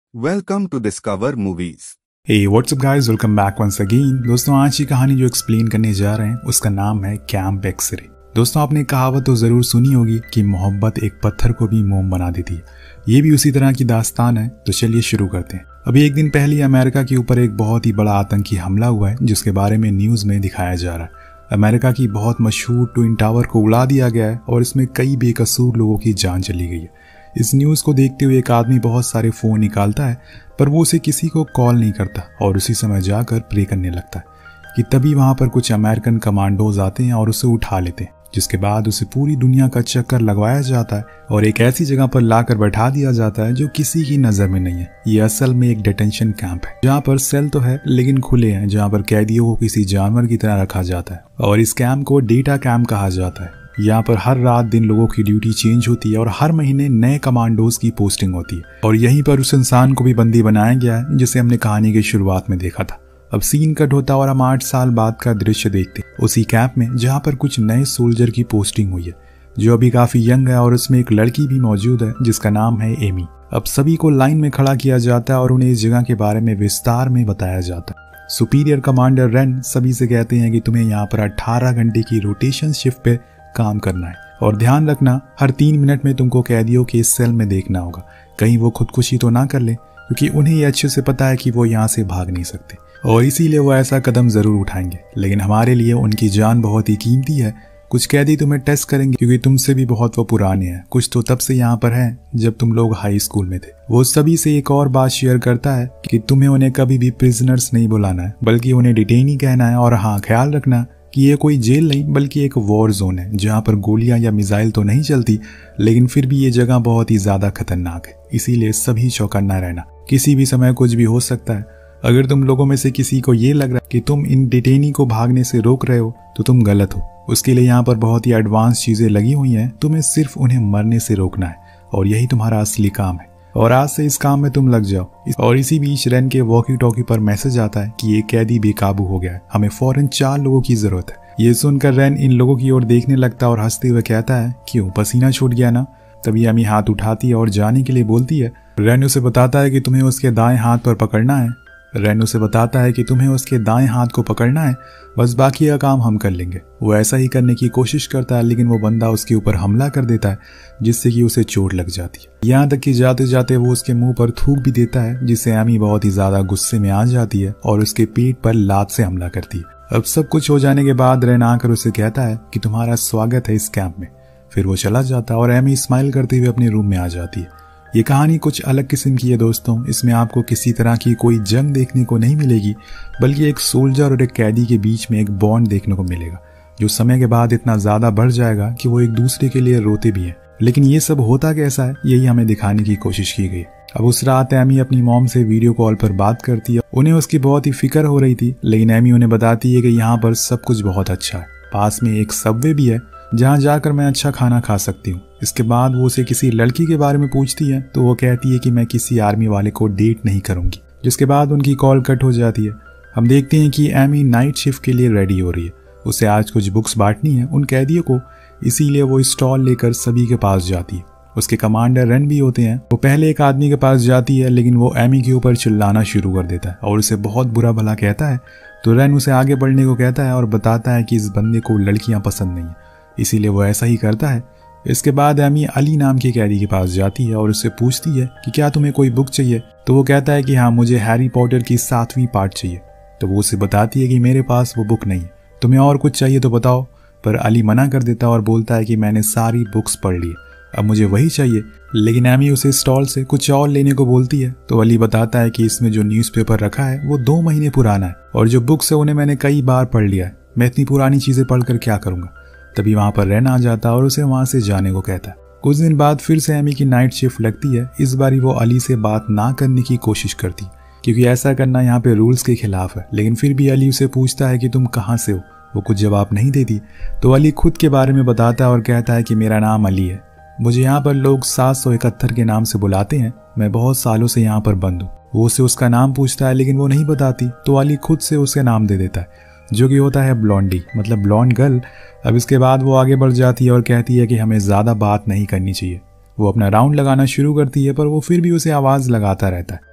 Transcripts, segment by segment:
Welcome to Discover Movies. Hey, what's up guys? Welcome back once again. दोस्तों आज की कहानी जो एक्सप्लेन करने जा रहे हैं उसका नाम है कैंप एक्सरे। दोस्तों आपने कहावत तो जरूर सुनी होगी कि मोहब्बत एक पत्थर को भी मोम बना देती है। ये भी उसी तरह की दास्तान है, तो चलिए शुरू करते हैं। अभी एक दिन पहले अमेरिका के ऊपर एक बहुत ही बड़ा आतंकी हमला हुआ है जिसके बारे में न्यूज में दिखाया जा रहा है। अमेरिका की बहुत मशहूर ट्विन टावर को उड़ा दिया गया है और इसमें कई बेकसूर लोगों की जान चली गई है। इस न्यूज़ को देखते हुए एक आदमी बहुत सारे फ़ोन निकालता है पर वो उसे किसी को कॉल नहीं करता और उसी समय जाकर प्रे करने लगता है कि तभी वहाँ पर कुछ अमेरिकन कमांडोज आते हैं और उसे उठा लेते हैं, जिसके बाद उसे पूरी दुनिया का चक्कर लगवाया जाता है और एक ऐसी जगह पर लाकर बैठा दिया जाता है जो किसी की नज़र में नहीं है। ये असल में एक डिटेंशन कैंप है जहाँ पर सेल तो है लेकिन खुले हैं, जहाँ पर कैदियों को किसी जानवर की तरह रखा जाता है और इस कैंप को डेटा कैंप कहा जाता है। यहाँ पर हर रात दिन लोगों की ड्यूटी चेंज होती है और हर महीने नए कमांडोज की पोस्टिंग होती है और यहीं पर उस इंसान को भी बंदी बनाया गया है जिसे हमने कहानी की शुरुआत में देखा था। अब सीन कट होता और हम 8 साल बाद का दृश्य देखते उसी कैंप में जहाँ पर कुछ नए सोल्जर की पोस्टिंग हुई है जो अभी काफी यंग है और उसमें एक लड़की भी मौजूद है जिसका नाम है एमी। अब सभी को लाइन में खड़ा किया जाता है और उन्हें इस जगह के बारे में विस्तार में बताया जाता है। सुपीरियर कमांडर रेन सभी से कहते हैं कि तुम्हें यहाँ पर 18 घंटे की रोटेशन शिफ्ट पे काम करना है और ध्यान रखना हर 3 मिनट में तुमको कैदियों के इस सेल में देखना होगा कहीं वो खुदकुशी तो ना कर ले, क्योंकि उन्हें ये अच्छे से पता है कि वो यहाँ से भाग नहीं सकते और इसीलिए वो ऐसा कदम जरूर उठाएंगे। लेकिन हमारे लिए उनकी जान बहुत ही कीमती है। कुछ कैदी तुम्हें टेस्ट करेंगे क्योंकि तुमसे भी बहुत वो पुराने हैं, कुछ तो तब से यहाँ पर हैं जब तुम लोग हाई स्कूल में थे। वो सभी से एक और बात शेयर करता है कि तुम्हें उन्हें कभी भी प्रिजनर्स नहीं बुलाना है बल्कि उन्हें डिटेनी कहना है और हाँ ख्याल रखना कि ये कोई जेल नहीं बल्कि एक वॉर जोन है जहाँ पर गोलियां या मिसाइल तो नहीं चलती लेकिन फिर भी ये जगह बहुत ही ज्यादा खतरनाक है, इसीलिए सभी चौकन्ना रहना, किसी भी समय कुछ भी हो सकता है। अगर तुम लोगों में से किसी को ये लग रहा है कि तुम इन डिटेनी को भागने से रोक रहे हो तो तुम गलत हो। उसके लिए यहाँ पर बहुत ही एडवांस चीजें लगी हुई हैं, तुम्हें सिर्फ उन्हें मरने से रोकना है और यही तुम्हारा असली काम है और आज से इस काम में तुम लग जाओ। और इसी बीच रेन के वॉकी टॉकी पर मैसेज आता है कि ये कैदी बेकाबू हो गया है, हमें फौरन 4 लोगों की जरूरत है। ये सुनकर रेन इन लोगों की ओर देखने लगता और हंसते हुए कहता है क्यों पसीना छूट गया ना। तभी अमी हाथ उठाती है और जाने के लिए बोलती है। रेन उसे बताता है कि तुम्हें उसके दाएं हाथ पर पकड़ना है। रेन उसे बताता है कि तुम्हें उसके दाएं हाथ को पकड़ना है, बस बाकी का काम हम कर लेंगे। वो ऐसा ही करने की कोशिश करता है लेकिन वो बंदा उसके ऊपर हमला कर देता है जिससे कि उसे चोट लग जाती है। यहाँ तक कि जाते जाते वो उसके मुंह पर थूक भी देता है जिससे एमी बहुत ही ज्यादा गुस्से में आ जाती है और उसके पीठ पर लात से हमला करती है। अब सब कुछ हो जाने के बाद रेन आकर उसे कहता है कि तुम्हारा स्वागत है इस कैंप में। फिर वो चला जाता है और एमी स्माइल करते हुए अपने रूम में आ जाती है। ये कहानी कुछ अलग किस्म की है दोस्तों। इसमें आपको किसी तरह की कोई जंग देखने को नहीं मिलेगी बल्कि एक सोल्जर और एक कैदी के बीच में एक बॉन्ड देखने को मिलेगा जो समय के बाद इतना ज्यादा बढ़ जाएगा कि वो एक दूसरे के लिए रोते भी हैं। लेकिन ये सब होता कैसा है यही हमें दिखाने की कोशिश की गई। अब उस रात एमी अपनी मॉम से वीडियो कॉल पर बात करती है। उन्हें उसकी बहुत ही फिक्र हो रही थी लेकिन एमी उन्हें बताती है कि यहाँ पर सब कुछ बहुत अच्छा है, पास में एक सबवे भी है जहाँ जाकर मैं अच्छा खाना खा सकती हूँ। इसके बाद वो उसे किसी लड़की के बारे में पूछती है तो वो कहती है कि मैं किसी आर्मी वाले को डेट नहीं करूंगी, जिसके बाद उनकी कॉल कट हो जाती है। हम देखते हैं कि एमी नाइट शिफ्ट के लिए रेडी हो रही है। उसे आज कुछ बुक्स बांटनी है उन कैदियों को, इसीलिए वो स्टॉल लेकर सभी के पास जाती है। उसके कमांडर रेन भी होते हैं। वो पहले एक आदमी के पास जाती है लेकिन वो एमी के ऊपर चिल्लाना शुरू कर देता है और उसे बहुत बुरा भला कहता है। तो रेन उसे आगे बढ़ने को कहता है और बताता है कि इस बंदे को लड़कियां पसंद नहीं है, इसीलिए वो ऐसा ही करता है। इसके बाद एमी अली नाम के कैदी के पास जाती है और उससे पूछती है कि क्या तुम्हें कोई बुक चाहिए। तो वो कहता है कि हाँ मुझे हैरी पॉटर की 7वीं पार्ट चाहिए। तो वो उसे बताती है कि मेरे पास वो बुक नहीं है, तुम्हें और कुछ चाहिए तो बताओ। पर अली मना कर देता और बोलता है कि मैंने सारी बुक्स पढ़ ली, अब मुझे वही चाहिए। लेकिन एमी उसे स्टॉल से कुछ और लेने को बोलती है। तो अली बताता है कि इसमें जो न्यूज़पेपर रखा है वो 2 महीने पुराना है और जो बुक्स है उन्हें मैंने कई बार पढ़ लिया है, मैं इतनी पुरानी चीजें पढ़कर क्या करूंगा। तभी वहां पर रेन आ जाता और उसे वहां से जाने को कहता है। कुछ दिन बाद फिर से एमी की नाइट शिफ्ट लगती है। इस बारी वो अली से बात ना करने की कोशिश करती क्योंकि ऐसा करना यहाँ पे रूल्स के खिलाफ है। लेकिन फिर भी अली उसे पूछता है कि तुम कहाँ से हो। वो कुछ जवाब नहीं देती तो अली खुद के बारे में बताता है और कहता है कि मेरा नाम अली है, मुझे यहाँ पर लोग 771 के नाम से बुलाते हैं, मैं बहुत सालों से यहाँ पर बंद हूँ। वो उसे उसका नाम पूछता है लेकिन वो नहीं बताती तो अली खुद से उसे नाम दे देता है जो कि होता है ब्लॉन्डी, मतलब ब्लॉन्ड गर्ल। अब इसके बाद वो आगे बढ़ जाती है और कहती है कि हमें ज़्यादा बात नहीं करनी चाहिए। वो अपना राउंड लगाना शुरू करती है पर वो फिर भी उसे आवाज़ लगाता रहता है।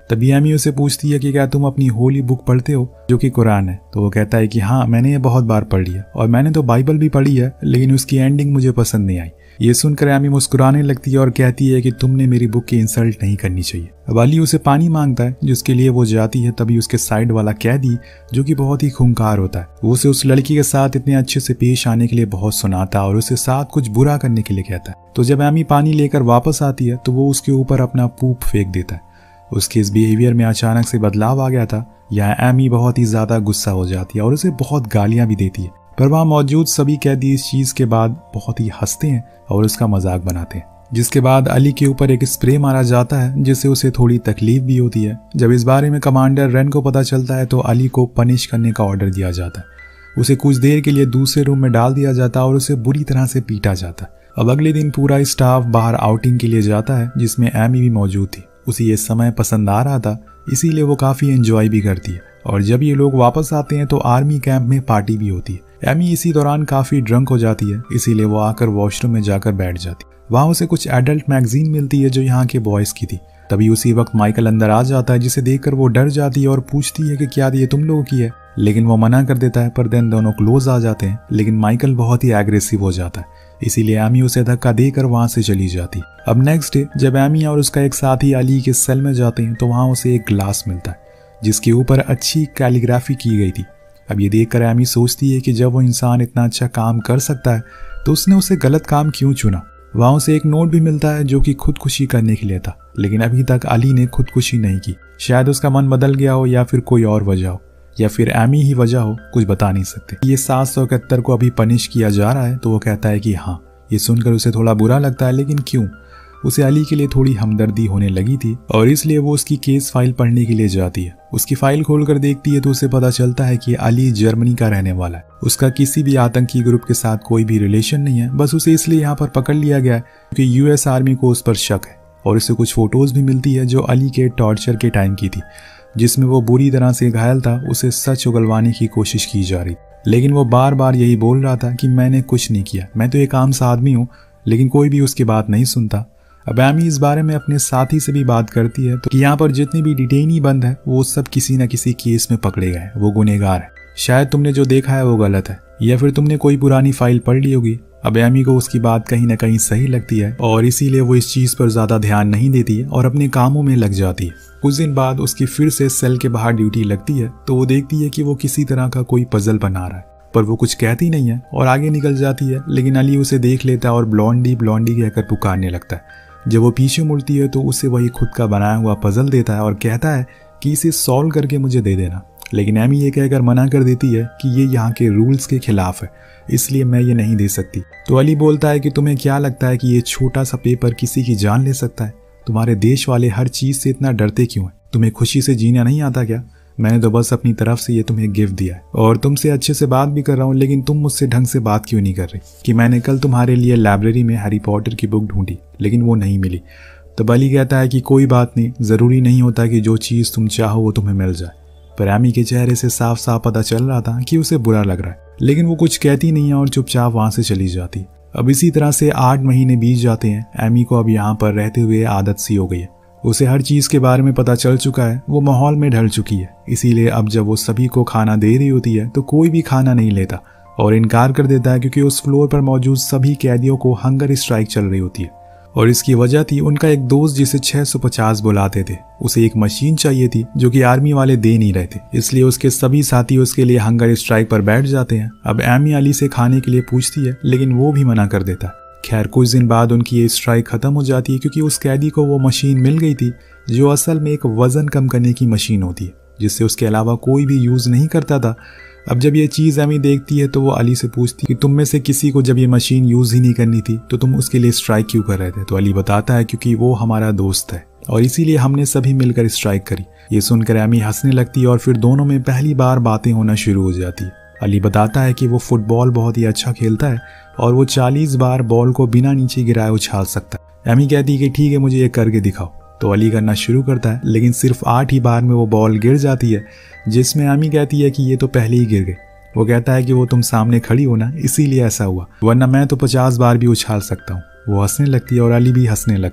तभी एमी उसे पूछती है कि क्या तुम अपनी होली बुक पढ़ते हो जो कि कुरान है। तो वो कहता है कि हाँ, मैंने ये बहुत बार पढ़ लिया और मैंने तो बाइबल भी पढ़ी है, लेकिन उसकी एंडिंग मुझे पसंद नहीं आई। ये सुनकर एमी मुस्कुराने लगती है और कहती है कि तुमने मेरी बुक की इंसल्ट नहीं करनी चाहिए। अब अली उसे पानी मांगता है जिसके लिए वो जाती है। तभी उसके साइड वाला कैदी जो कि बहुत ही खूंखार होता है, वो उसे उस लड़की के साथ इतने अच्छे से पेश आने के लिए बहुत सुनाता है और उसे साथ कुछ बुरा करने के लिए कहता है। तो जब एमी पानी लेकर वापस आती है तो वो उसके ऊपर अपना पूप फेंक देता है। उसके इस बिहेवियर में अचानक से बदलाव आ गया था। यहाँ एमी बहुत ही ज्यादा गुस्सा हो जाती है और उसे बहुत गालियां भी देती है, पर वहाँ मौजूद सभी कैदी इस चीज के बाद बहुत ही हंसते हैं और उसका मजाक बनाते हैं। जिसके बाद अली के ऊपर एक स्प्रे मारा जाता है जिससे उसे थोड़ी तकलीफ भी होती है। जब इस बारे में कमांडर रेन को पता चलता है तो अली को पनिश करने का ऑर्डर दिया जाता है। उसे कुछ देर के लिए दूसरे रूम में डाल दिया जाता है और उसे बुरी तरह से पीटा जाता है। अब अगले दिन पूरा स्टाफ बाहर आउटिंग के लिए जाता है जिसमें एमी भी मौजूद थी। उसे ये समय पसंद आ रहा था, इसीलिए वो काफी एंजॉय भी करती है। और जब ये लोग वापस आते हैं तो आर्मी कैंप में पार्टी भी होती है। एमी इसी दौरान काफी ड्रंक हो जाती है, इसीलिए वो आकर वॉशरूम में जाकर बैठ जाती है। वहाँ उसे कुछ एडल्ट मैगजीन मिलती है जो यहाँ के बॉयज की थी। तभी उसी वक्त माइकल अंदर आ जाता है जिसे देखकर वो डर जाती है और पूछती है कि क्या ये तुम लोगों की है, लेकिन वो मना कर देता है। पर देन दोनों क्लोज आ जाते हैं, लेकिन माइकल बहुत ही एग्रेसिव हो जाता है, इसीलिए एमी उसे धक्का देकर वहां से चली जाती। अब नेक्स्ट डे जब एमी और उसका एक साथी अली के सेल में जाते हैं तो वहां उसे एक ग्लास मिलता है जिसके ऊपर अच्छी कैलीग्राफी की गई थी। अब ये देखकर एमी सोचती है कि जब वो इंसान इतना अच्छा काम कर सकता है तो उसने उसे गलत काम क्यों चुना। वहां उसे एक नोट भी मिलता है जो कि खुदकुशी करने के लिए था, लेकिन अभी तक अली ने खुदकुशी नहीं की। शायद उसका मन बदल गया हो या फिर कोई और वजह हो या फिर एमी ही वजह हो, कुछ बता नहीं सकते। ये 771 को अभी पनिश किया जा रहा है तो वो कहता है कि हाँ। ये सुनकर उसे थोड़ा बुरा लगता है, लेकिन क्यों, उसे अली के लिए थोड़ी हमदर्दी होने लगी थी और इसलिए वो उसकी केस फाइल पढ़ने के लिए जाती है। उसकी फाइल खोलकर देखती है तो उसे पता चलता है कि अली जर्मनी का रहने वाला है। उसका किसी भी आतंकी ग्रुप के साथ कोई भी रिलेशन नहीं है, बस उसे इसलिए यहाँ पर पकड़ लिया गया है क्योंकि यूएस आर्मी को उस पर शक है। और उसे कुछ फोटोज भी मिलती है जो अली के टॉर्चर के टाइम की थी, जिसमें वो बुरी तरह से घायल था। उसे सच उगलवाने की कोशिश की जा रही, लेकिन वो बार बार यही बोल रहा था कि मैंने कुछ नहीं किया, मैं तो एक आम सा आदमी हूँ, लेकिन कोई भी उसकी बात नहीं सुनता। अब एमी इस बारे में अपने साथी से भी बात करती है तो कि यहाँ पर जितने भी डिटेनी बंद है वो सब किसी न किसी केस में पकड़े गए, वो गुनहगार है। शायद तुमने जो देखा है वो गलत है या फिर तुमने कोई पुरानी फाइल पढ़ ली होगी। अब एमी को उसकी बात कहीं ना कहीं सही लगती है और इसीलिए वो इस चीज पर ज्यादा ध्यान नहीं देती है और अपने कामों में लग जाती है। कुछ दिन बाद उसकी फिर से सेल के बाहर ड्यूटी लगती है तो वो देखती है कि वो किसी तरह का कोई पजल बना रहा है, पर वो कुछ कहती नहीं है और आगे निकल जाती है। लेकिन अली उसे देख लेता है और ब्लॉन्डी ब्लॉन्डी कहकर पुकारने लगता है। जब वो पीछे मुड़ती है तो उसे वही खुद का बनाया हुआ पजल देता है और कहता है कि इसे सॉल्व करके मुझे दे देना। लेकिन एमी ये कहकर मना कर देती है कि ये यहाँ के रूल्स के खिलाफ है, इसलिए मैं ये नहीं दे सकती। तो अली बोलता है कि तुम्हें क्या लगता है कि ये छोटा सा पेपर किसी की जान ले सकता है? तुम्हारे देश वाले हर चीज से इतना डरते क्यों हैं? तुम्हें खुशी से जीना नहीं आता क्या? मैंने तो बस अपनी तरफ से ये तुम्हें गिफ्ट दिया है और तुमसे अच्छे से बात भी कर रहा हूँ, लेकिन तुम मुझसे ढंग से बात क्यों नहीं कर रही? कि मैंने कल तुम्हारे लिए लाइब्रेरी में हैरी पॉटर की बुक ढूंढी लेकिन वो नहीं मिली। तो अली कहता है कि कोई बात नहीं, जरूरी नहीं होता कि जो चीज तुम चाहो वो तुम्हें मिल जाए। पर एमी के चेहरे से साफ साफ पता चल रहा था कि उसे बुरा लग रहा है, लेकिन वो कुछ कहती नहीं है और चुपचाप वहां से चली जाती। अब इसी तरह से 8 महीने बीत जाते हैं। एमी को अब यहाँ पर रहते हुए आदत सी हो गई है, उसे हर चीज के बारे में पता चल चुका है, वो माहौल में ढल चुकी है। इसीलिए अब जब वो सभी को खाना दे रही होती है तो कोई भी खाना नहीं लेता और इनकार कर देता है क्योंकि उस फ्लोर पर मौजूद सभी कैदियों को हंगर स्ट्राइक चल रही होती है। और इसकी वजह थी उनका एक दोस्त जिसे 650 बुलाते थे, उसे एक मशीन चाहिए थी जो कि आर्मी वाले दे नहीं रहे थे, इसलिए उसके सभी साथी उसके लिए हंगर स्ट्राइक पर बैठ जाते हैं। अब एमी अली से खाने के लिए पूछती है लेकिन वो भी मना कर देता है। खैर कुछ दिन बाद उनकी ये स्ट्राइक खत्म हो जाती है क्योंकि उस कैदी को वो मशीन मिल गई थी जो असल में एक वजन कम करने की मशीन होती है, जिससे उसके अलावा कोई भी यूज नहीं करता था। अब जब ये चीज एमी देखती है तो वो अली से पूछती कि तुम में से किसी को जब ये मशीन यूज ही नहीं करनी थी तो तुम उसके लिए स्ट्राइक क्यों कर रहे थे? तो अली बताता है क्योंकि वो हमारा दोस्त है और इसीलिए हमने सभी मिलकर स्ट्राइक करी। ये सुनकर एमी हंसने लगती है और फिर दोनों में पहली बार बातें होना शुरू हो जाती है। अली बताता है कि वो फुटबॉल बहुत ही अच्छा खेलता है और वो 40 बार बॉल को बिना नीचे गिराए उछाल सकता है। एमी कहती है कि ठीक है, मुझे ये करके दिखाओ। तो अली करना शुरू करता है, लेकिन सिर्फ 8 ही बार में वो बॉल गिर जाती है, जिसमें एमी कहती है कि ये तो पहले ही गिर गई। वो कहता है कि वो तुम सामने खड़ी हो ना, इसीलिए ऐसा हुआ, वरना मैं तो 50 बार भी उछाल सकता हूँ। वो हंसने लगती है और अली भी हंसने लगता है।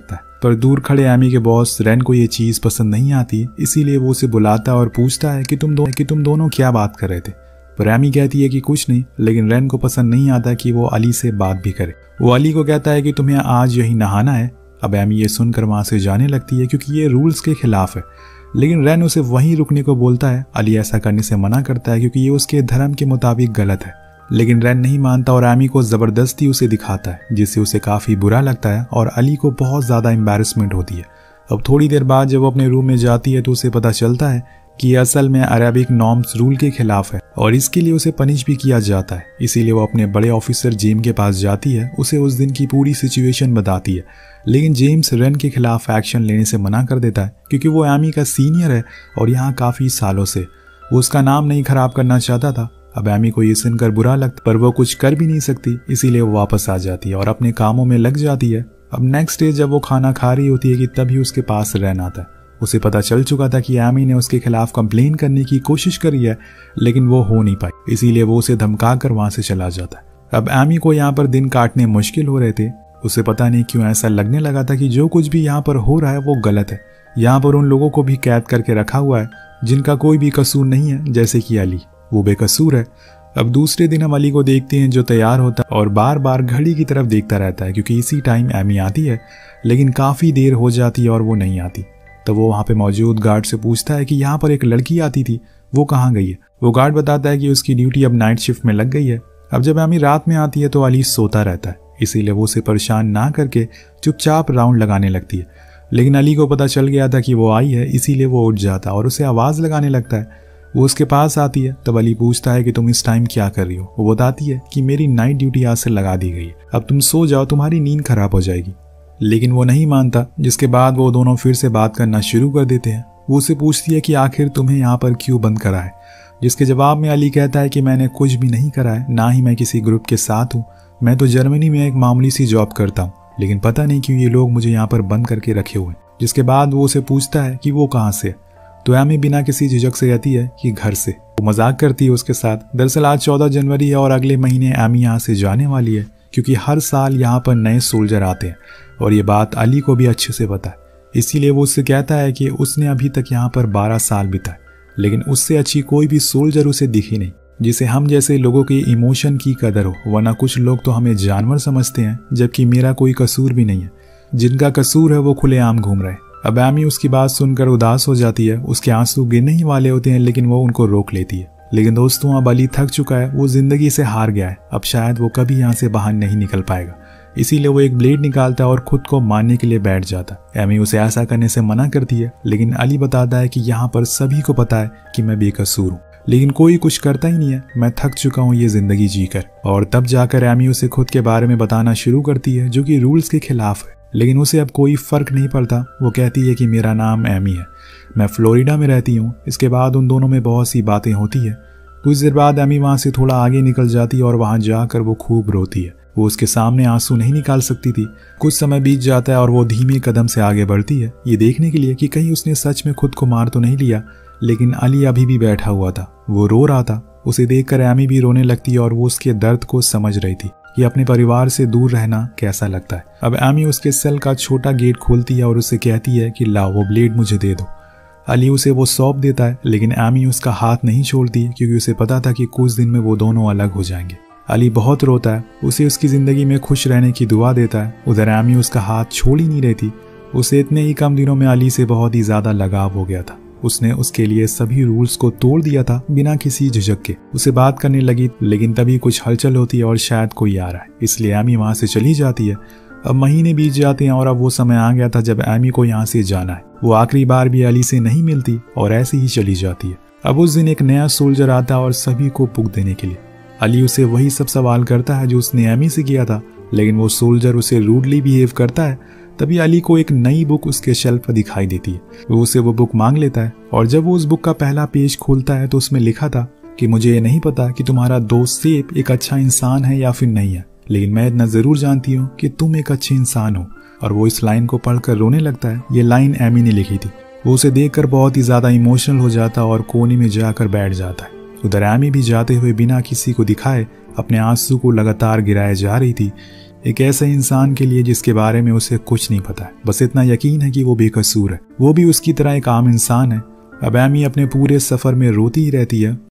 पर दूर खड़े एमी के बॉस रेन को ये चीज़ पसंद नहीं आती, इसीलिए वो उसे बुलाता है और पूछता है कि तुम दोनों क्या बात कर रहे थे। पर एमी कहती है कि कुछ नहीं, लेकिन रेन को पसंद नहीं आता कि वो अली से बात भी करे। वो अली को कहता है कि तुम्हें आज यही नहाना है। अब एमी ये सुनकर वहाँ से जाने लगती है क्योंकि ये रूल्स के खिलाफ है, लेकिन रेन उसे वहीं रुकने को बोलता है। अली ऐसा करने से मना करता है क्योंकि ये उसके धर्म के मुताबिक गलत है, लेकिन रेन नहीं मानता और एमी को ज़बरदस्ती उसे दिखाता है, जिससे उसे काफ़ी बुरा लगता है और अली को बहुत ज़्यादा एम्बैरेसमेंट होती है। अब थोड़ी देर बाद जब वो अपने रूम में जाती है तो उसे पता चलता है कि ये असल में अरेबिक नॉर्म्स रूल के खिलाफ है और इसके लिए उसे पनिश भी किया जाता है। इसीलिए वो अपने बड़े ऑफिसर जेम के पास जाती है, उसे उस दिन की पूरी सिचुएशन बताती है, लेकिन जेम्स रेन के खिलाफ एक्शन लेने से मना कर देता है क्योंकि वो एमी का सीनियर है और यहाँ काफ़ी सालों से वो उसका नाम नहीं खराब करना चाहता था। अब एमी को ये सुनकर बुरा लगता, पर वो कुछ कर भी नहीं सकती, इसीलिए वो वापस आ जाती है और अपने कामों में लग जाती है। अब नेक्स्ट डे जब वो खाना खा रही होती है कि तभी उसके पास रेन आता है। उसे पता चल चुका था कि एमी ने उसके खिलाफ कंप्लेन करने की कोशिश करी है, लेकिन वो हो नहीं पाई, इसीलिए वो उसे धमका कर वहां से चला जाता है। अब एमी को यहाँ पर दिन काटने मुश्किल हो रहे थे। उसे पता नहीं क्यों ऐसा लगने लगा था कि जो कुछ भी यहाँ पर हो रहा है वो गलत है। यहाँ पर उन लोगों को भी कैद करके रखा हुआ है जिनका कोई भी कसूर नहीं है, जैसे कि अली, वो बेकसूर है। अब दूसरे दिन हम अली को देखते हैं जो तैयार होता है और बार बार घड़ी की तरफ देखता रहता है क्योंकि इसी टाइम एमी आती है, लेकिन काफ़ी देर हो जाती है और वो नहीं आती। तो वो वहाँ पे मौजूद गार्ड से पूछता है कि यहाँ पर एक लड़की आती थी, वो कहाँ गई है। वो गार्ड बताता है कि उसकी ड्यूटी अब नाइट शिफ्ट में लग गई है। अब जब एमी रात में आती है तो अली सोता रहता है, इसीलिए वो उसे परेशान ना करके चुपचाप राउंड लगाने लगती है, लेकिन अली को पता चल गया था कि वो आई है, इसीलिए वो उठ जाता और उसे आवाज़ लगाने लगता है। वो उसके पास आती है, तब अली पूछता है कि तुम इस टाइम क्या कर रही हो। वो बताती है कि मेरी नाइट ड्यूटी आज से लगा दी गई है, अब तुम सो जाओ, तुम्हारी नींद खराब हो जाएगी। लेकिन वो नहीं मानता, जिसके बाद वो दोनों फिर से बात करना शुरू कर देते हैं। वो उसे पूछती है कि आखिर तुम्हें यहाँ पर क्यों बंद करा है, जिसके जवाब में अली कहता है कि मैंने कुछ भी नहीं करा है, ना ही मैं किसी ग्रुप के साथ हूँ, मैं तो जर्मनी में एक मामूली सी जॉब करता हूँ, लेकिन पता नहीं क्यों ये लोग मुझे यहाँ पर बंद करके रखे हुए हैं। जिसके बाद वो उसे पूछता है कि वो कहाँ से, तो एमी बिना किसी झिझक से कहती है कि घर से। वो मजाक करती है उसके साथ। दरअसल आज 14 जनवरी है और अगले महीने एमी यहाँ से जाने वाली है क्योंकि हर साल यहाँ पर नए सोल्जर आते हैं और ये बात अली को भी अच्छे से पता है, इसीलिए वो उससे कहता है कि उसने अभी तक यहाँ पर 12 साल बिताए, लेकिन उससे अच्छी कोई भी सोल्जर उसे दिखी नहीं जिसे हम जैसे लोगों के इमोशन की कदर हो, वरना कुछ लोग तो हमें जानवर समझते हैं, जबकि मेरा कोई कसूर भी नहीं है। जिनका कसूर है वो खुलेआम घूम रहे हैं। अब एमी उसकी बात सुनकर उदास हो जाती है, उसके आंसू गिरने ही वाले होते हैं, लेकिन वो उनको रोक लेती है। लेकिन दोस्तों, अब अली थक चुका है, वो जिंदगी से हार गया है, अब शायद वो कभी यहाँ से बाहर नहीं निकल पाएगा, इसीलिए वो एक ब्लेड निकालता है और खुद को मारने के लिए बैठ जाता है। एमी उसे ऐसा करने से मना करती है, लेकिन अली बताता है कि यहाँ पर सभी को पता है कि मैं बेकसूर हूँ, लेकिन कोई कुछ करता ही नहीं है, मैं थक चुका हूँ ये जिंदगी जीकर। और तब जाकर एमी उसे खुद के बारे में बताना शुरू करती है, जो कि रूल्स के खिलाफ है, लेकिन उसे अब कोई फर्क नहीं पड़ता। वो कहती है कि मेरा नाम एमी है, मैं फ्लोरिडा में रहती हूँ। इसके बाद उन दोनों में बहुत सी बातें होती है। कुछ देर बाद एमी वहाँ से थोड़ा आगे निकल जाती है और वहाँ जाकर वो खूब रोती है। वो उसके सामने आंसू नहीं निकाल सकती थी। कुछ समय बीत जाता है और वो धीमे कदम से आगे बढ़ती है, ये देखने के लिए कि कहीं उसने सच में खुद को मार तो नहीं लिया। लेकिन अली अभी भी बैठा हुआ था, वो रो रहा था। उसे देखकर एमी भी रोने लगती है और वो उसके दर्द को समझ रही थी कि अपने परिवार से दूर रहना कैसा लगता है। अब एमी उसके सेल का छोटा गेट खोलती है और उसे कहती है कि लाओ वो ब्लेड मुझे दे दो। अली उसे वो सौंप देता है, लेकिन एमी उसका हाथ नहीं छोड़ती क्योंकि उसे पता था कि कुछ दिन में वो दोनों अलग हो जाएंगे। अली बहुत रोता है, उसे उसकी जिंदगी में खुश रहने की दुआ देता है। उधर एमी उसका हाथ छोड़ ही नहीं रहती। उसे इतने ही कम दिनों में अली से बहुत ही ज्यादा लगाव हो गया था। उसने उसके लिए सभी रूल्स को तोड़ दिया था बिना किसी झिझक के। उसे बात करने लगी, लेकिन तभी कुछ हलचल होती है और शायद कोई आ रहा है, इसलिए एमी वहां से चली जाती है। अब महीने बीत जाते हैं और अब वो समय आ गया था जब एमी को यहाँ से जाना है। वो आखिरी बार भी अली से नहीं मिलती और ऐसे ही चली जाती है। अब उस दिन एक नया सोल्जर आता है और सभी को पुक देने के लिए। अली उसे वही सब सवाल करता है जो उसने एमी से किया था, लेकिन वो सोल्जर उसे रूडली बिहेव करता है। तभी अली को एक नई बुक उसके शेल्फ पर दिखाई देती है। वो उसे वो बुक मांग लेता है और जब वो उस बुक का पहला पेज खोलता है तो उसमें लिखा था कि मुझे ये नहीं पता कि तुम्हारा दोस्त सेप एक अच्छा इंसान है या फिर नहीं है, लेकिन मैं इतना जरूर जानती हूँ कि तुम एक अच्छे इंसान हो। और वो इस लाइन को पढ़कर रोने लगता है। ये लाइन एमी ने लिखी थी। वो उसे देखकर बहुत ही ज्यादा इमोशनल हो जाता और कोने में जाकर बैठ जाता है। उधर एमी भी जाते हुए बिना किसी को दिखाए अपने आंसू को लगातार गिराए जा रही थी। एक ऐसे इंसान के लिए जिसके बारे में उसे कुछ नहीं पता है, बस इतना यकीन है कि वो बेकसूर है, वो भी उसकी तरह एक आम इंसान है। अब एमी अपने पूरे सफर में रोती ही रहती है